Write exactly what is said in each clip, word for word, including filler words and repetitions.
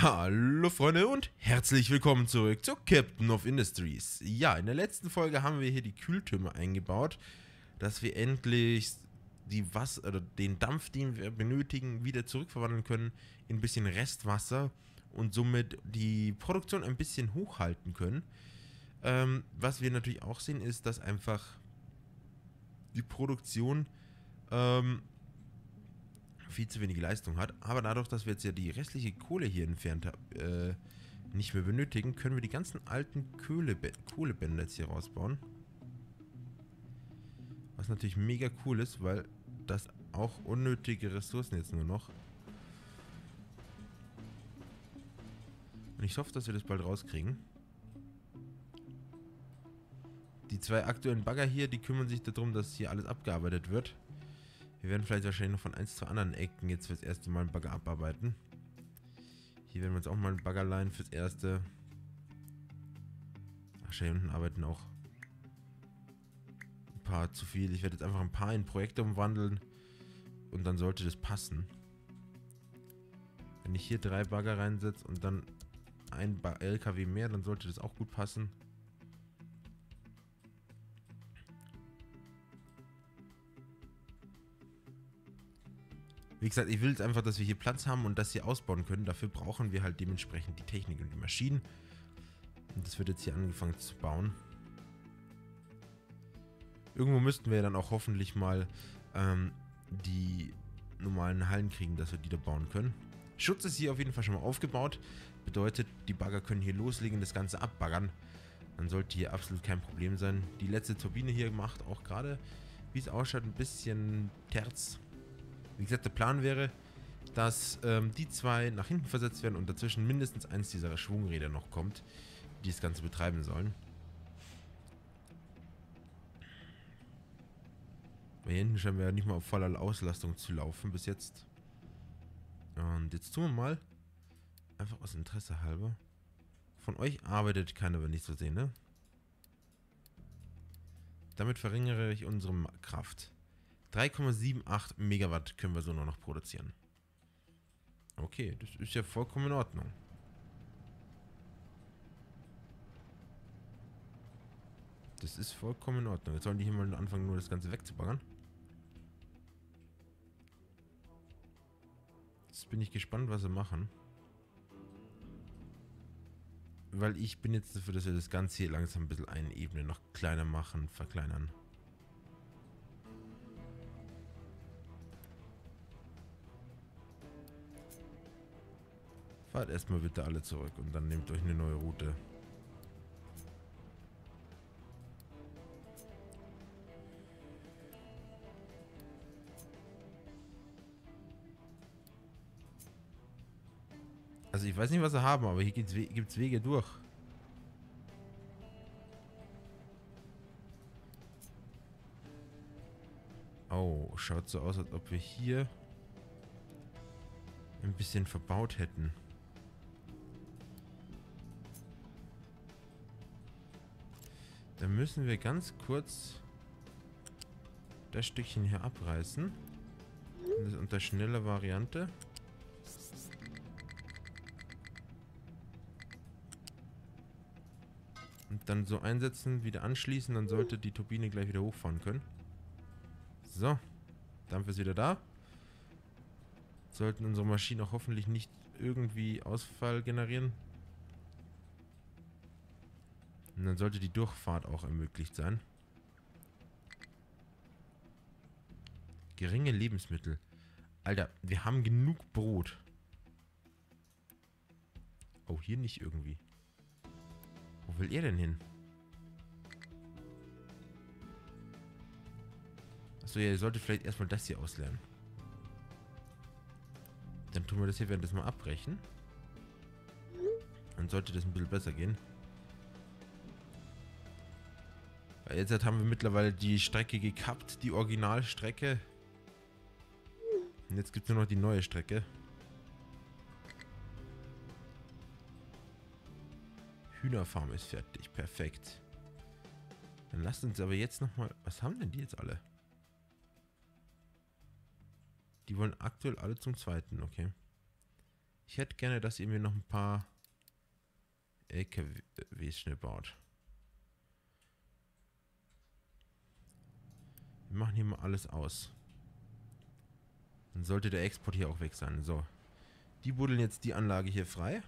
Hallo Freunde und herzlich willkommen zurück zu Captain of Industries. Ja, in der letzten Folge haben wir hier die Kühltürme eingebaut, dass wir endlich die Wasser, oder den Dampf, den wir benötigen, wieder zurückverwandeln können in ein bisschen Restwasser und somit die Produktion ein bisschen hochhalten können. Ähm, was wir natürlich auch sehen, ist, dass einfach die Produktion ähm, viel zu wenig Leistung hat, aber dadurch, dass wir jetzt ja die restliche Kohle hier entfernt äh, nicht mehr benötigen, können wir die ganzen alten Kohlebe Kohlebänder jetzt hier rausbauen. Was natürlich mega cool ist, weil das auch unnötige Ressourcen jetzt nur noch. Und ich hoffe, dass wir das bald rauskriegen. Die zwei aktuellen Bagger hier, die kümmern sich darum, dass hier alles abgearbeitet wird. Wir werden vielleicht wahrscheinlich noch von eins zu anderen Ecken jetzt fürs erste Mal einen Bagger abarbeiten. Hier werden wir uns auch mal einen Bagger leihen fürs erste. Ach, hier unten arbeiten auch ein paar zu viel. Ich werde jetzt einfach ein paar in Projekte umwandeln und dann sollte das passen. Wenn ich hier drei Bagger reinsetze und dann ein L K W mehr, dann sollte das auch gut passen. Wie gesagt, ich will jetzt einfach, dass wir hier Platz haben und das hier ausbauen können. Dafür brauchen wir halt dementsprechend die Technik und die Maschinen. Und das wird jetzt hier angefangen zu bauen. Irgendwo müssten wir dann auch hoffentlich mal ähm, die normalen Hallen kriegen, dass wir die da bauen können. Schutz ist hier auf jeden Fall schon mal aufgebaut. Bedeutet, die Bagger können hier loslegen, das Ganze abbaggern. Dann sollte hier absolut kein Problem sein. Die letzte Turbine hier macht auch gerade, wie es ausschaut, ein bisschen Terz. Wie gesagt, der Plan wäre, dass ähm, die zwei nach hinten versetzt werden und dazwischen mindestens eins dieser Schwungräder noch kommt, die das Ganze betreiben sollen. Weil hier hinten scheinen wir ja nicht mal auf voller Auslastung zu laufen bis jetzt. Und jetzt tun wir mal, einfach aus Interesse halber. Von euch arbeitet keiner, wenn ich so sehe, ne? Damit verringere ich unsere Kraft. drei Komma achtundsiebzig Megawatt können wir so nur noch produzieren. Okay, das ist ja vollkommen in Ordnung. Das ist vollkommen in Ordnung. Jetzt sollen die hier mal anfangen, nur das Ganze wegzubaggern. Jetzt bin ich gespannt, was sie machen. Weil ich bin jetzt dafür, dass wir das Ganze hier langsam ein bisschen eine Ebene noch kleiner machen, verkleinern. Fahrt erstmal bitte alle zurück und dann nehmt euch eine neue Route. Also ich weiß nicht, was sie haben, aber hier gibt es Wege durch. Oh, schaut so aus, als ob wir hier ein bisschen verbaut hätten. Da müssen wir ganz kurz das Stückchen hier abreißen. Das ist unter schneller Variante. Und dann so einsetzen, wieder anschließen, dann sollte die Turbine gleich wieder hochfahren können. So, Dampf ist wieder da. Sollten unsere Maschinen auch hoffentlich nicht irgendwie Ausfall generieren. Und dann sollte die Durchfahrt auch ermöglicht sein. Geringe Lebensmittel. Alter, wir haben genug Brot. Oh, hier nicht irgendwie. Wo will ihr denn hin? Achso, ja, ihr solltet vielleicht erstmal das hier auslernen. Dann tun wir das hier währenddessen mal abbrechen. Dann sollte das ein bisschen besser gehen. Weil jetzt haben wir mittlerweile die Strecke gekappt, die Originalstrecke. Und jetzt gibt es nur noch die neue Strecke. Hühnerfarm ist fertig, perfekt. Dann lasst uns aber jetzt nochmal... Was haben denn die jetzt alle? Die wollen aktuell alle zum zweiten, okay. Ich hätte gerne, dass ihr mir noch ein paar L K Ws schnell baut. Wir machen hier mal alles aus. Dann sollte der Export hier auch weg sein. So. Die buddeln jetzt die Anlage hier frei.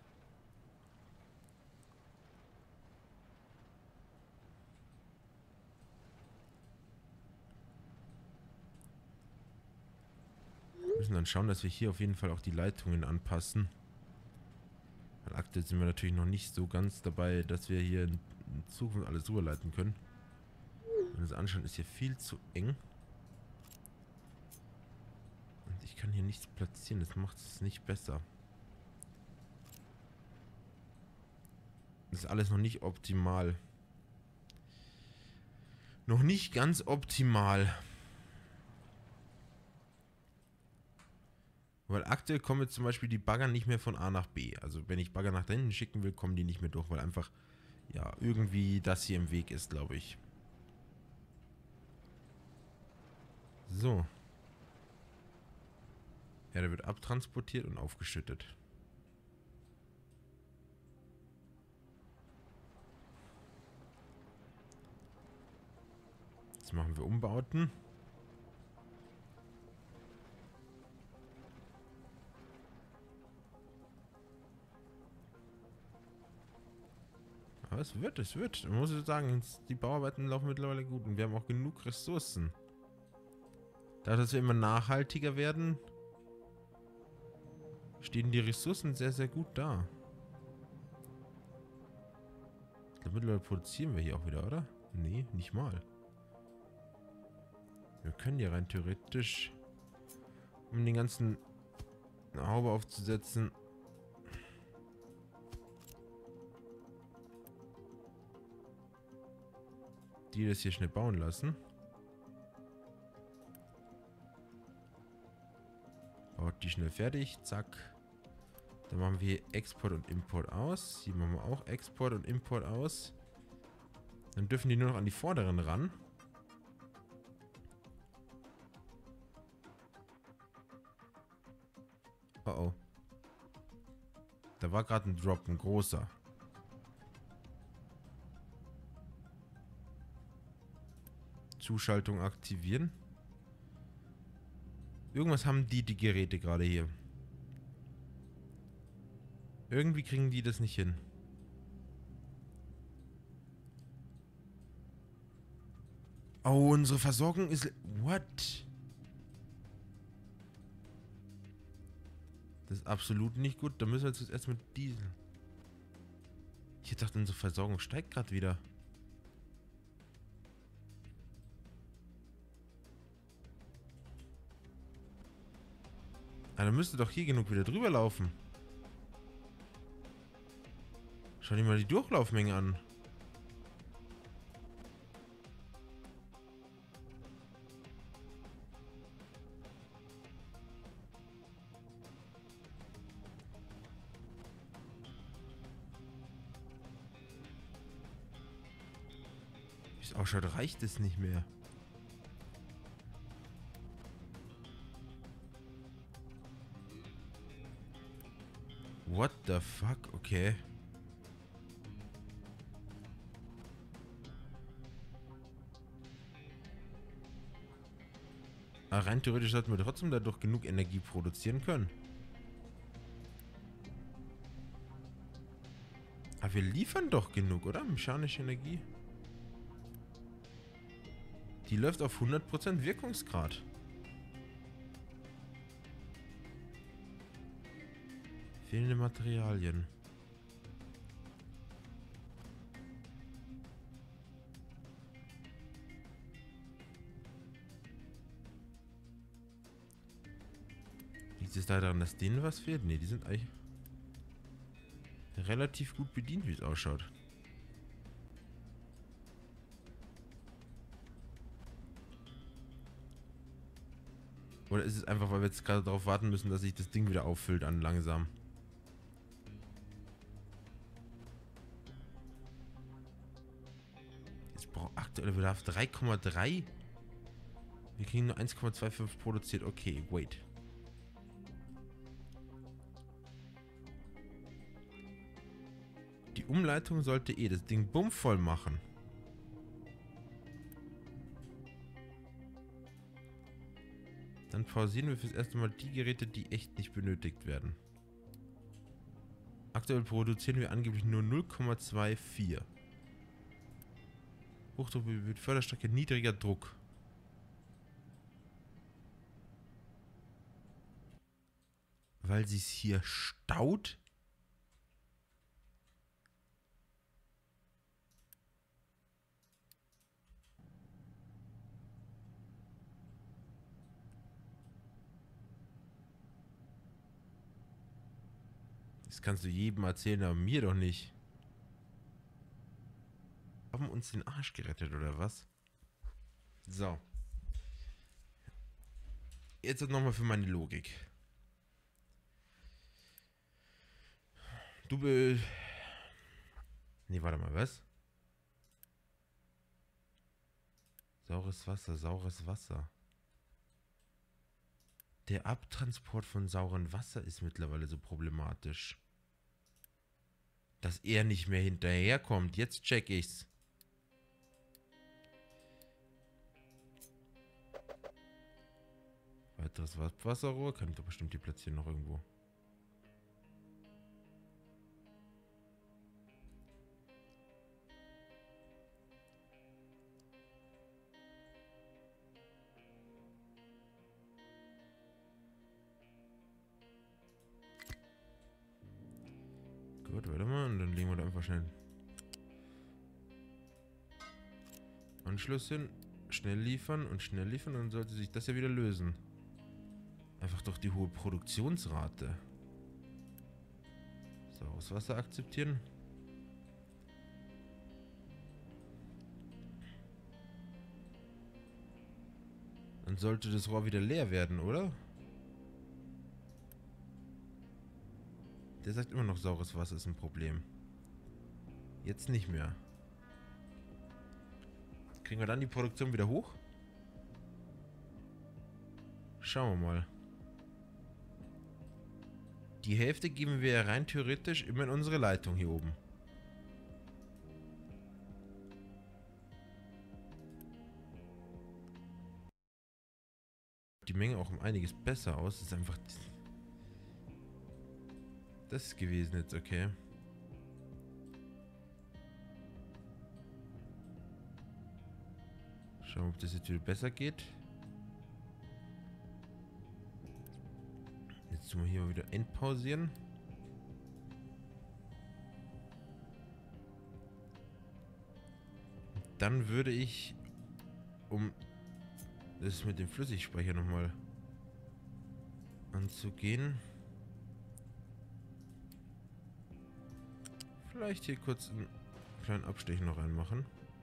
Wir müssen dann schauen, dass wir hier auf jeden Fall auch die Leitungen anpassen. Weil aktuell sind wir natürlich noch nicht so ganz dabei, dass wir hier in Zukunft alles rüberleiten können. Wenn wir uns anschauen, ist hier viel zu eng. Und ich kann hier nichts platzieren, das macht es nicht besser. Das ist alles noch nicht optimal. Noch nicht ganz optimal. Weil aktuell kommen jetzt zum Beispiel die Bagger nicht mehr von A nach B. Also wenn ich Bagger nach da hinten schicken will, kommen die nicht mehr durch, weil einfach, ja, irgendwie das hier im Weg ist, glaube ich. So. Ja, der wird abtransportiert und aufgeschüttet. Jetzt machen wir Umbauten. Aber es wird, es wird. Man muss sagen, die Bauarbeiten laufen mittlerweile gut und wir haben auch genug Ressourcen. Dadurch, dass wir immer nachhaltiger werden, stehen die Ressourcen sehr, sehr gut da. Ich glaube, mittlerweile produzieren wir hier auch wieder, oder? Nee, nicht mal. Wir können ja rein theoretisch, um den ganzen Haube aufzusetzen, die das hier schnell bauen lassen. Baut die schnell fertig, zack. Dann machen wir Export und Import aus. Hier machen wir auch Export und Import aus. Dann dürfen die nur noch an die vorderen ran. Oh oh. Da war gerade ein Drop, ein großer. Zuschaltung aktivieren. Irgendwas haben die, die Geräte gerade hier. Irgendwie kriegen die das nicht hin. Oh, unsere Versorgung ist... What? Das ist absolut nicht gut. Da müssen wir jetzt erst mit Diesel... Ich dachte, unsere Versorgung steigt gerade wieder. Ah, dann müsste doch hier genug wieder drüber laufen. Schau dir mal die Durchlaufmenge an. Wie es ausschaut, reicht es nicht mehr. What the fuck? Okay. Aber rein theoretisch sollten wir trotzdem dadurch genug Energie produzieren können. Aber wir liefern doch genug, oder? Mechanische Energie. Die läuft auf hundert Prozent Wirkungsgrad. Fehlende Materialien. Liegt es da daran, dass denen was fehlt? Ne, die sind eigentlich relativ gut bedient, wie es ausschaut. Oder ist es einfach, weil wir jetzt gerade darauf warten müssen, dass sich das Ding wieder auffüllt an langsam? Jetzt braucht aktuell Bedarf drei Komma drei. Wir kriegen nur eins Komma fünfundzwanzig produziert. Okay, wait. Die Umleitung sollte eh das Ding bummvoll machen. Dann pausieren wir fürs erste Mal die Geräte, die echt nicht benötigt werden. Aktuell produzieren wir angeblich nur null Komma vierundzwanzig. Hochdruck mit Förderstrecke, niedriger Druck. Weil sie es hier staut? Das kannst du jedem erzählen, aber mir doch nicht. Haben uns den Arsch gerettet, oder was? So. Jetzt nochmal für meine Logik. Du will... Nee, warte mal, was? Saures Wasser, saures Wasser. Der Abtransport von saurem Wasser ist mittlerweile so problematisch. Dass er nicht mehr hinterherkommt. Jetzt check ich's. Weiteres Wasserrohr. Kann ich doch bestimmt die platzieren noch irgendwo. Gut, warte mal. Und dann legen wir da einfach schnell Anschluss hin. Schnell liefern und schnell liefern. Dann sollte sich das ja wieder lösen. Einfach durch die hohe Produktionsrate. Saures Wasser akzeptieren. Dann sollte das Rohr wieder leer werden, oder? Der sagt immer noch, saures Wasser ist ein Problem. Jetzt nicht mehr. Kriegen wir dann die Produktion wieder hoch? Schauen wir mal. Die Hälfte geben wir rein theoretisch immer in unsere Leitung hier oben. Die Menge auch um einiges besser aus. Das ist einfach... Das ist gewesen jetzt, okay. Schauen wir, ob das jetzt wieder besser geht. Jetzt tun wir hier mal wieder endpausieren. Dann würde ich, um das mit dem Flüssigspeicher nochmal anzugehen, vielleicht hier kurz einen kleinen Abstech noch reinmachen.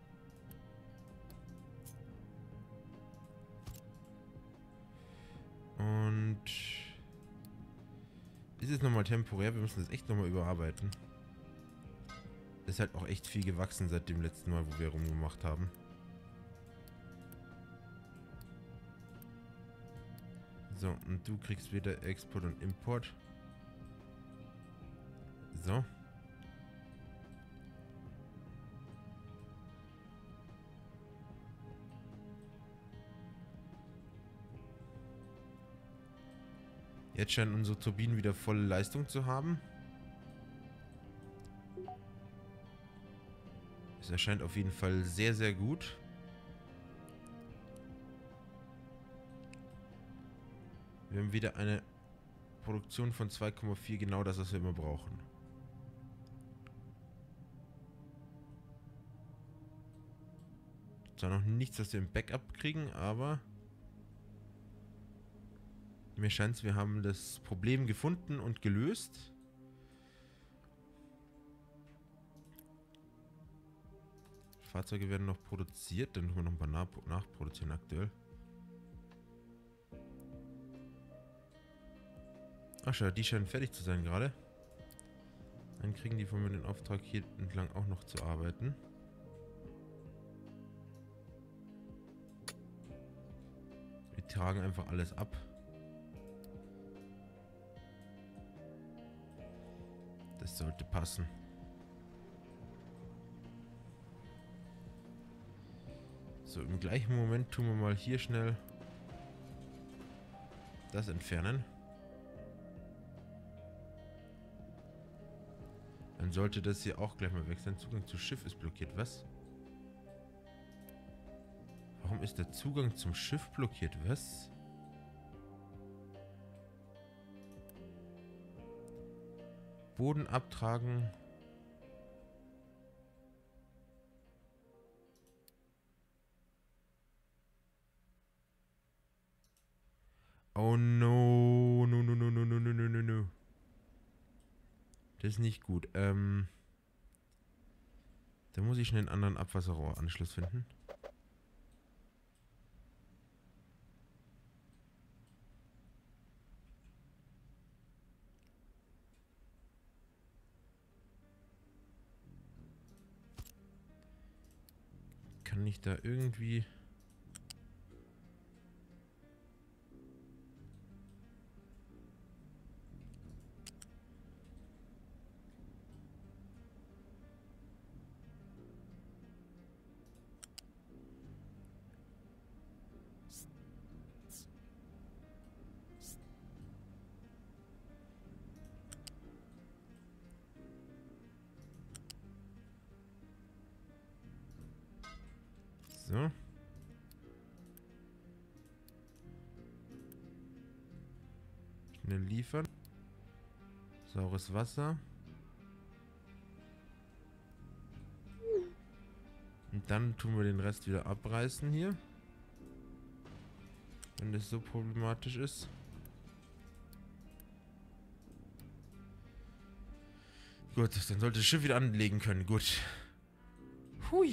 Und ist es nochmal temporär, wir müssen das echt nochmal überarbeiten. Ist halt auch echt viel gewachsen seit dem letzten Mal, wo wir rumgemacht haben. So, und du kriegst wieder Export und Import. So. Jetzt scheinen unsere Turbinen wieder volle Leistung zu haben. Es erscheint auf jeden Fall sehr, sehr gut. Wir haben wieder eine Produktion von zwei Komma vier, genau das, was wir immer brauchen. Zwar noch nichts, was wir im Backup kriegen, aber mir scheint es, wir haben das Problem gefunden und gelöst. Fahrzeuge werden noch produziert, dann tun wir noch ein paar nach nachproduzieren aktuell. Ach schau, die scheinen fertig zu sein gerade. Dann kriegen die von mir den Auftrag, hier entlang auch noch zu arbeiten. Wir tragen einfach alles ab. Das sollte passen. So, im gleichen Moment tun wir mal hier schnell das entfernen. Dann sollte das hier auch gleich mal weg sein. Zugang zum Schiff ist blockiert. Was? Warum ist der Zugang zum Schiff blockiert? Was? Boden abtragen. Oh no. No, no, no, no, no, no, no, no. Das ist nicht gut. Ähm. Da muss ich schnell einen anderen Abwasserrohranschluss finden. Kann ich da irgendwie... So. Schnell liefern. Saures Wasser. Und dann tun wir den Rest wieder abreißen hier. Wenn das so problematisch ist. Gut, dann sollte das Schiff wieder anlegen können. Gut. Hui.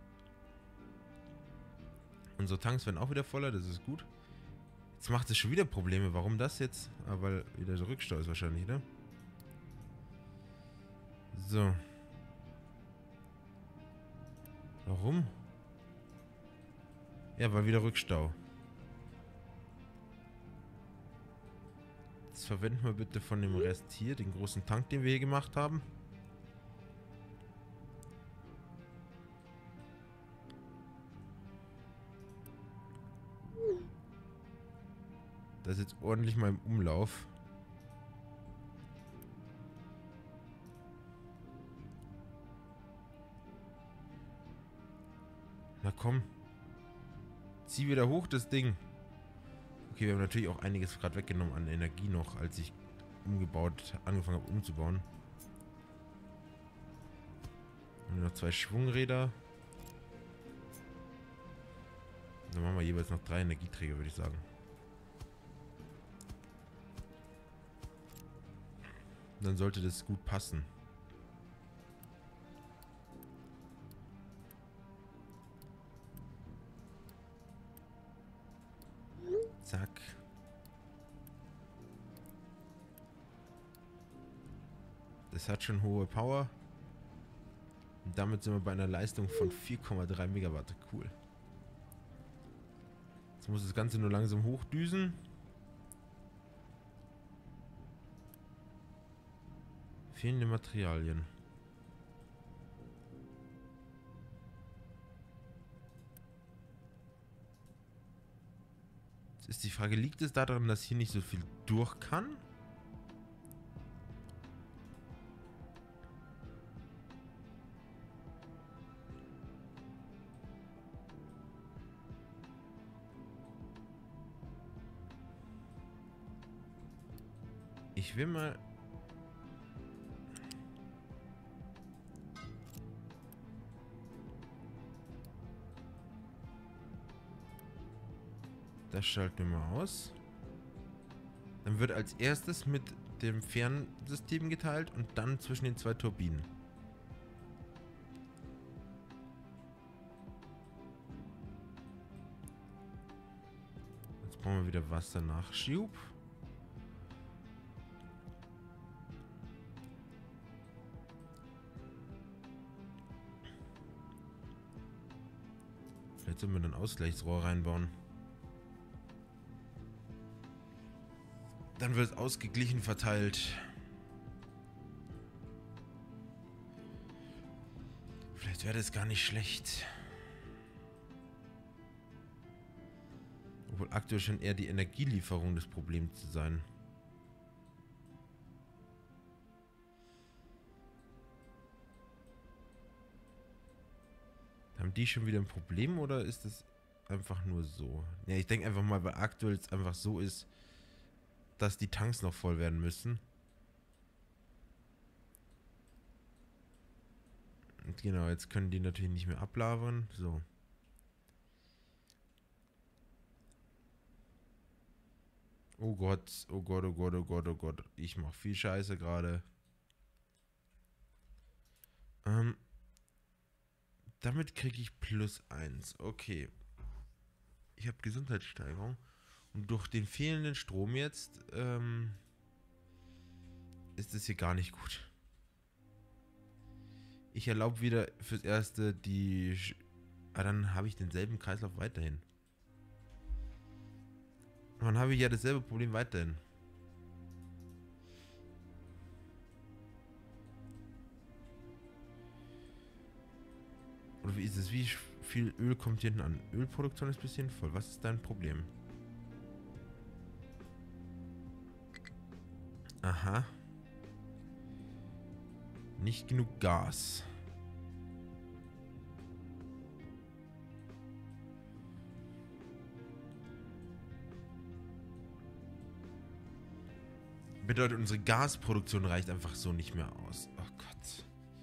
Unsere Tanks werden auch wieder voller, das ist gut. Jetzt macht es schon wieder Probleme. Warum das jetzt? Ah, weil wieder so Rückstau ist wahrscheinlich, ne? So. Warum? Ja, weil wieder Rückstau. Jetzt verwenden wir bitte von dem Rest hier, den großen Tank, den wir hier gemacht haben. Das ist jetzt ordentlich mal im Umlauf. Na komm. Zieh wieder hoch das Ding. Okay, wir haben natürlich auch einiges gerade weggenommen an Energie noch, als ich umgebaut, angefangen habe umzubauen. Und noch zwei Schwungräder. Dann machen wir jeweils noch drei Energieträger, würde ich sagen. Dann sollte das gut passen. Zack. Das hat schon hohe Power. Und damit sind wir bei einer Leistung von vier Komma drei Megawatt. Cool. Jetzt muss das Ganze nur langsam hochdüsen. Fehlende Materialien. Jetzt ist die Frage, liegt es daran, dass hier nicht so viel durch kann? Ich will mal... Das schalten wir mal aus. Dann wird als erstes mit dem Fernsystem geteilt und dann zwischen den zwei Turbinen. Jetzt brauchen wir wieder Wassernachschub. Vielleicht sollen wir ein Ausgleichsrohr reinbauen. Dann wird es ausgeglichen verteilt. Vielleicht wäre das gar nicht schlecht. wohl aktuell schon eher die Energielieferung das Problem zu sein. Haben die schon wieder ein Problem oder ist das einfach nur so? Ja, ich denke einfach mal, weil aktuell es einfach so ist, dass die Tanks noch voll werden müssen. Und genau, jetzt können die natürlich nicht mehr ablagern. So. Oh Gott, oh Gott, oh Gott, oh Gott, oh Gott. Ich mache viel Scheiße gerade. Ähm, damit kriege ich plus eins. Okay. Ich habe Gesundheitssteigerung. Und durch den fehlenden Strom jetzt ähm, ist es hier gar nicht gut. Ich erlaube wieder fürs Erste die... Sch ah, dann habe ich denselben Kreislauf weiterhin. Dann habe ich ja dasselbe Problem weiterhin. Oder wie ist es? Wie viel Öl kommt hier hinten an? Ölproduktion ist ein bisschen voll. Was ist dein Problem? Aha. Nicht genug Gas. Bedeutet, unsere Gasproduktion reicht einfach so nicht mehr aus. Oh Gott.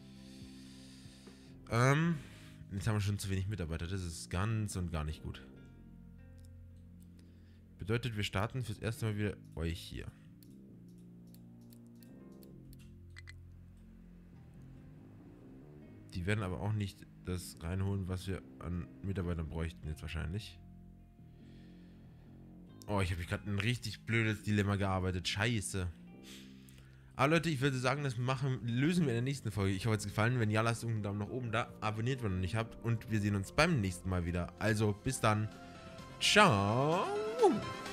Ähm, jetzt haben wir schon zu wenig Mitarbeiter. Das ist ganz und gar nicht gut. Bedeutet, wir starten fürs erste Mal wieder euch hier. Die werden aber auch nicht das reinholen, was wir an Mitarbeitern bräuchten jetzt wahrscheinlich. Oh, ich habe mich gerade ein richtig blödes Dilemma gearbeitet. Scheiße. Aber Leute, ich würde sagen, das machen, lösen wir in der nächsten Folge. Ich hoffe, es hat gefallen. Wenn ja, lasst einen Daumen nach oben da. Abonniert, wenn ihr noch nicht habt. Und wir sehen uns beim nächsten Mal wieder. Also, bis dann. Ciao.